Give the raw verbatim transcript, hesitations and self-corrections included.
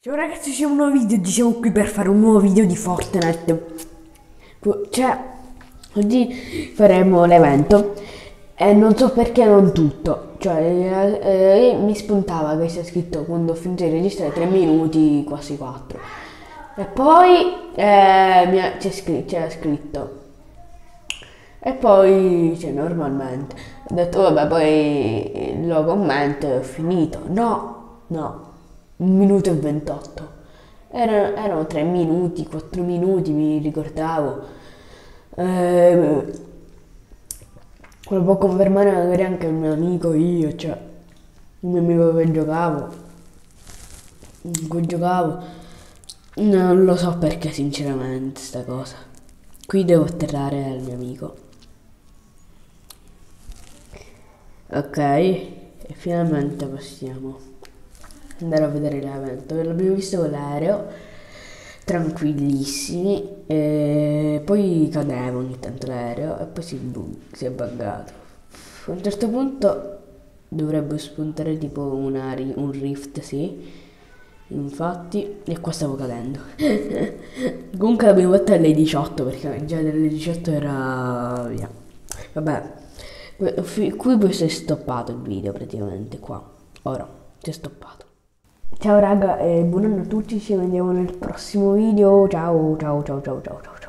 Ciao ragazzi, c'è un nuovo video, diciamo qui per fare un nuovo video di Fortnite. Cioè, oggi faremo l'evento e non so perché non tutto. Cioè, eh, eh, mi spuntava che c'è scritto quando ho finito di registrare tre minuti, quasi quattro. E poi eh, mi ha- c'è scri- c'era scritto. E poi, cioè, normalmente, ho detto, vabbè, poi lo commento e ho finito. No, no, un minuto e ventotto. Erano, erano tre minuti, quattro minuti, mi ricordavo. Eh, lo può confermare magari anche un mio amico, io, cioè, un mio amico che giocavo, con cui giocavo. Non lo so perché, sinceramente, sta cosa. Qui devo atterrare al mio amico. Ok, e finalmente possiamo andare a vedere l'evento. L'abbiamo visto con l'aereo, tranquillissimi, e poi cadeva ogni tanto l'aereo e poi si, bu- si è buggato. A un certo punto dovrebbe spuntare tipo una ri- un rift, sì. Infatti, e qua stavo cadendo. Comunque l'abbiamo fatta alle diciotto perché già dalle diciotto era via. Vabbè, qui poi si è stoppato il video praticamente qua. Ora, si è stoppato. Ciao raga e buon anno a tutti, ci vediamo nel prossimo video. Ciao ciao ciao ciao ciao ciao.